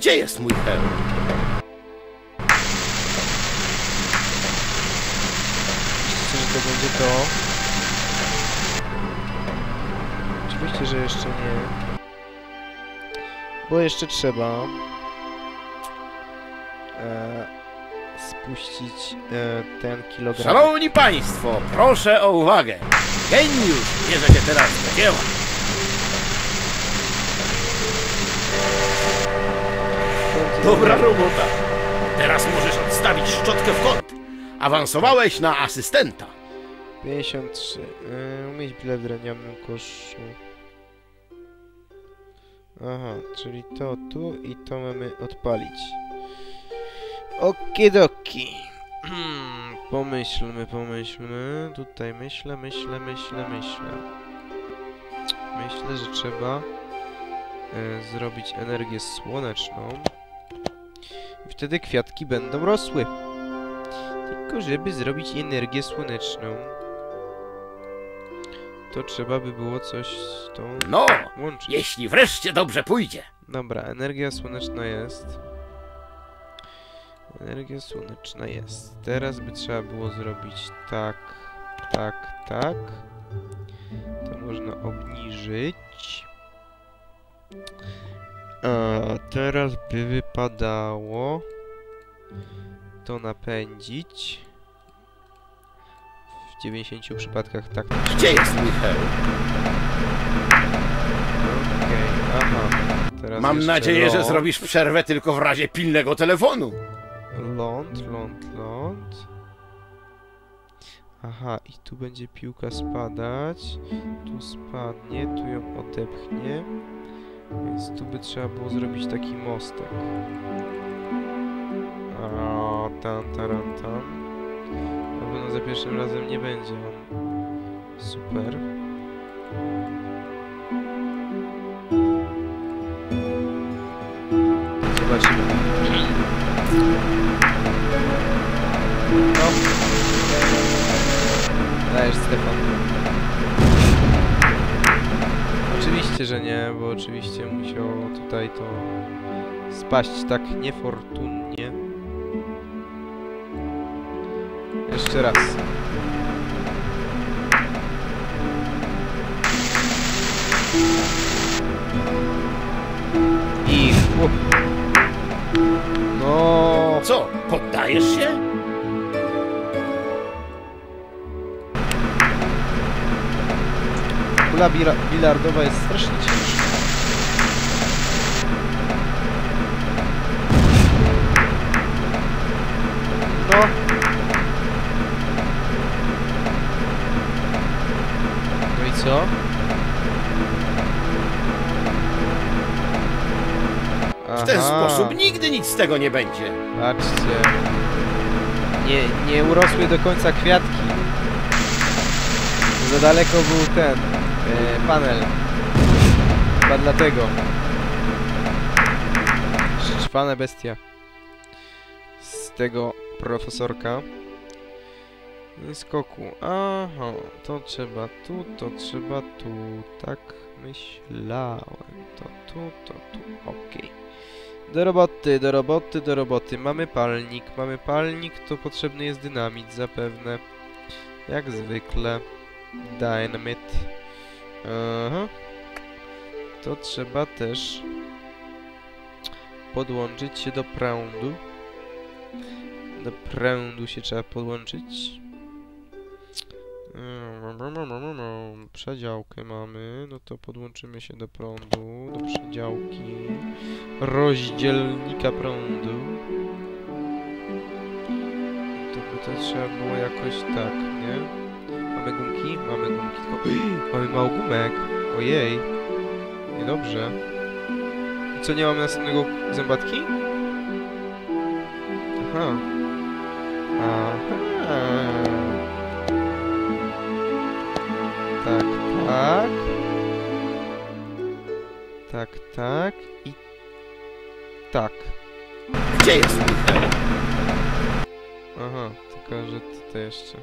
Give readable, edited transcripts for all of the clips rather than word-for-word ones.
Gdzie jest mój hełm? Myślicie, że to będzie to? Oczywiście, że jeszcze nie. Bo jeszcze trzeba spuścić ten kilogram. Szanowni Państwo, proszę o uwagę. Geniusz bierze się teraz do dzieła. Dobra robota. Teraz możesz odstawić szczotkę w kąt. Awansowałeś na asystenta. 53. Umieść bilet w drewnianym koszu. Aha, czyli to tu i to mamy odpalić. Okidoki. Pomyślmy. Tutaj myślę. Myślę, że trzeba zrobić energię słoneczną. I wtedy kwiatki będą rosły. Tylko żeby zrobić energię słoneczną, to trzeba by było coś z tą łączyć. Jeśli wreszcie dobrze pójdzie. Dobra, energia słoneczna jest. Teraz by trzeba było zrobić tak. To można obniżyć. A teraz by wypadało to napędzić. W 90 przypadkach tak. Gdzie jest mój hełm? Okej, aha. Teraz Mam nadzieję, że ląd. zrobisz przerwę tylko w razie pilnego telefonu. Ląd. Aha, i tu będzie piłka spadać. Tu spadnie, tu ją odepchnie. Więc tu by trzeba było zrobić taki mostek. Tan. Na pewno za pierwszym razem nie będzie on super. Zobaczymy. No. Dajesz, Stefan. Oczywiście, że nie, bo oczywiście musiało tutaj to spaść tak niefortunnie. Jeszcze raz. I... No. Co, poddajesz się? Kula bilardowa jest strasznie ciężka. No. No i co? W ten sposób nigdy nic z tego nie będzie. Patrzcie. Nie urosły do końca kwiatki. Za daleko był ten panel. Chyba dlatego. Szczwana bestia. Z tego profesorka. Skoku. Aha, to trzeba tu, to trzeba tu. Tak myślałem. To tu. Okej. Do roboty. Mamy palnik, to potrzebny jest dynamit zapewne. Jak zwykle. Dynamit. Aha. To trzeba też podłączyć się do prądu. Do prądu się trzeba podłączyć. Przedziałkę mamy, no to podłączymy się do prądu, do przedziałki rozdzielnika prądu. To by to trzeba było jakoś tak, nie? Mamy gumki? Mamy gumki, tylko... mamy mało gumek! Ojej! Niedobrze. I co, nie mamy następnego zębatki? Aha. Tak i tak. Gdzie jest mój hełm? Aha, tylko że tutaj jeszcze.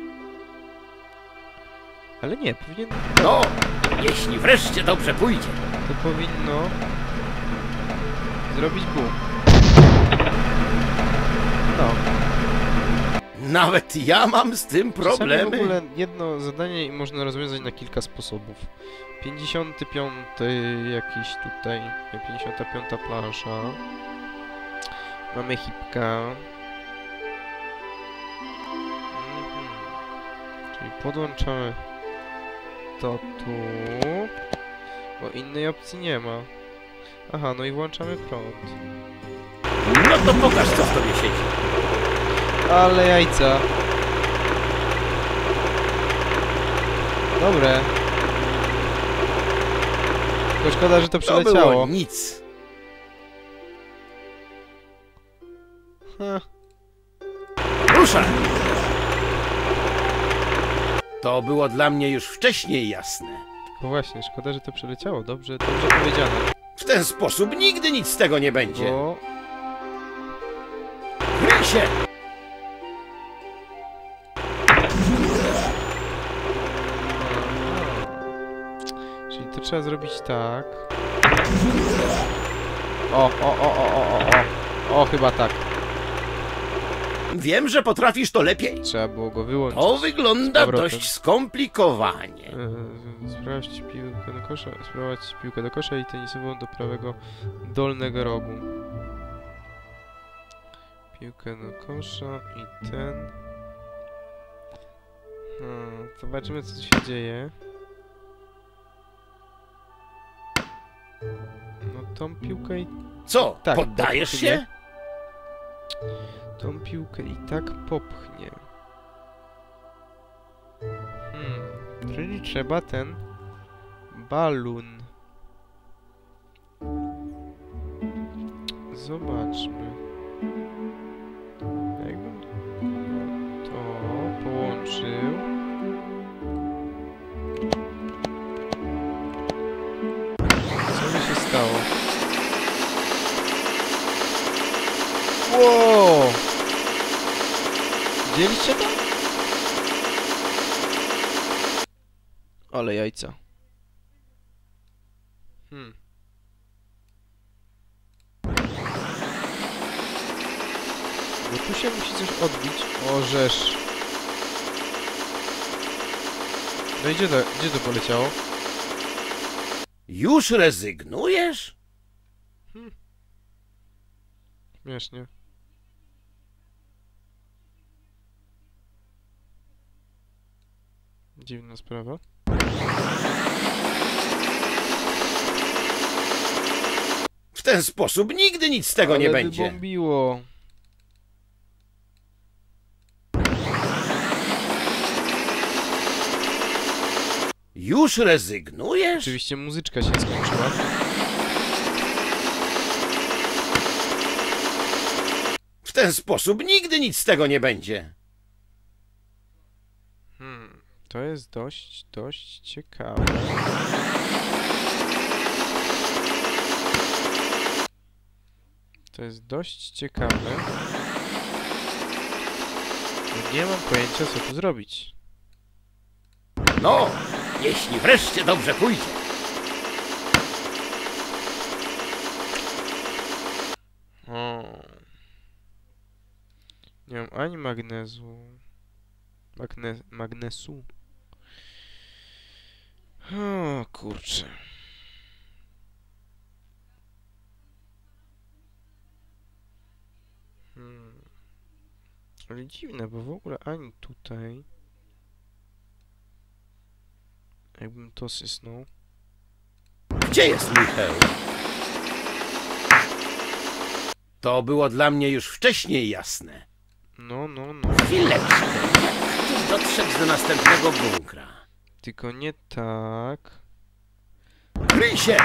Ale nie, powinien... No, jeśli wreszcie dobrze pójdzie. To powinno zrobić pół. No. Nawet ja mam z tym Czasami problemy. w ogóle jedno zadanie można rozwiązać na kilka sposobów. 55 jakiś tutaj, 55 plansza. Mamy hipka. Czyli podłączamy to tu, bo innej opcji nie ma. Aha, no i włączamy prąd. No to pokaż, co w tobie siedzi. Ale jajca. Dobre. Tylko szkoda, że to To przeleciało. było nic. Ha. Ruszaj! To było dla mnie już wcześniej jasne. No właśnie, szkoda, że to przeleciało. Dobrze powiedziane. W ten sposób nigdy nic z tego nie będzie. Bo... Kryj się! Czyli to trzeba zrobić tak. O, chyba tak. Wiem, że potrafisz to lepiej. Trzeba było go wyłączyć. To wygląda Z powrotem. dość skomplikowanie. Spróbować piłkę do kosza i tenisową do prawego dolnego rogu. Piłkę do kosza i ten. Zobaczymy, co tu się dzieje. No tą piłkę i... Co, Tak, poddajesz popchnie. się? Tą piłkę i tak popchnie. Czyli trzeba ten balon. Zobaczmy. Jakbym to połączył. Co by się stało? Wow! Widzieliście to? Ale jajca. Bo tu się musi coś odbić. O, żeż. No i gdzie to poleciało? Już rezygnujesz? Śmiesznie. Dziwna sprawa. W ten sposób nigdy nic z tego nie będzie. Wybombiło. Już rezygnujesz? Oczywiście muzyczka się skończyła. W ten sposób nigdy nic z tego nie będzie. To jest dość ciekawe. To jest dość ciekawe. Nie mam pojęcia, co tu zrobić. No, jeśli wreszcie dobrze pójdzie. O. Nie mam ani magnezu. Magnesu. O, kurczę. Ale dziwne, bo w ogóle ani tutaj... Jakbym to sysnął. Gdzie jest Michał? To było dla mnie już wcześniej jasne. No. Chwileczkę, jak tu dotrzeć do następnego bunkra? Tylko nie tak. Kryj się!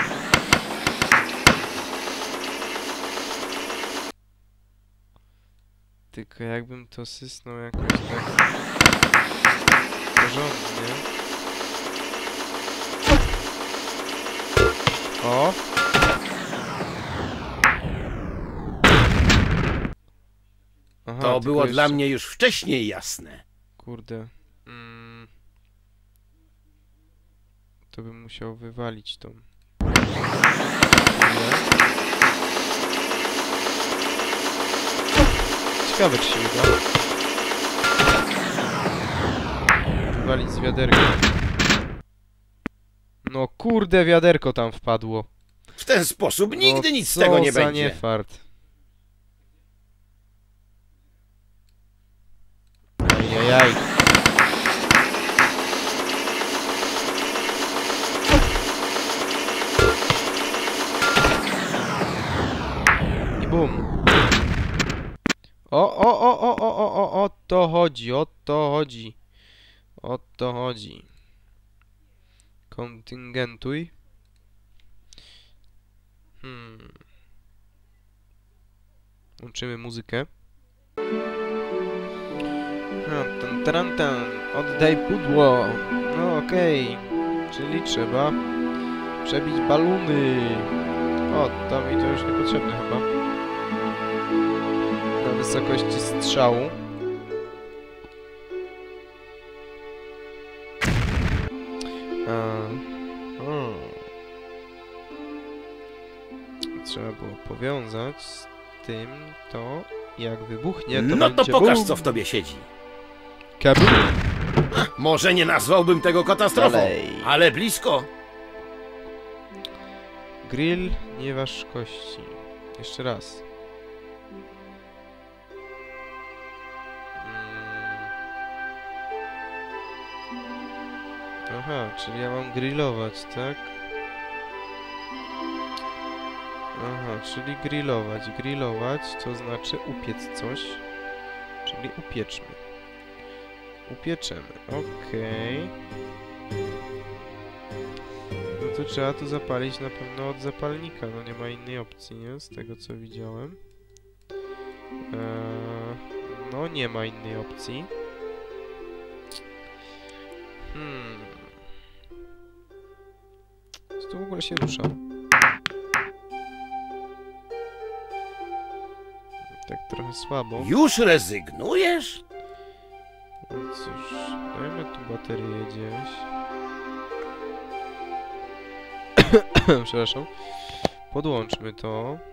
Tylko jakbym to sysnął jakoś tak porządnie. O! Aha, To tylko było jeszcze... dla mnie już wcześniej jasne. Kurde. To bym musiał wywalić tą. Ciekawe, czy się uda. Wywalić z wiaderka. No kurde, wiaderko tam wpadło. W ten sposób nigdy No nic z tego nie co za będzie. niefart. Ajajaj. I bum. O to chodzi, o to chodzi. O to chodzi. Kontyngentuj. Łączymy muzykę. Tan. Oddaj pudło. No okej. Czyli trzeba przebić baluny. O, to mi to już niepotrzebne chyba. Na wysokości strzału. Trzeba było powiązać z tym to, jak wybuchnie, to No to będzie pokaż, bum. co w tobie siedzi. Kabum. Może nie nazwałbym tego katastrofą, Dalej. ale blisko. Grill nie waż kości. Jeszcze raz. Aha, czyli ja mam grillować, tak? Aha, czyli grillować. Grillować to znaczy upiec coś. Czyli upieczmy. Upieczemy, okej. No to trzeba to zapalić na pewno od zapalnika, no nie ma innej opcji, nie? Z tego co widziałem. No nie ma innej opcji. Co tu w ogóle się rusza? Tak trochę słabo. Już rezygnujesz? No cóż, dajmy tu baterię gdzieś. Przepraszam. Podłączmy to.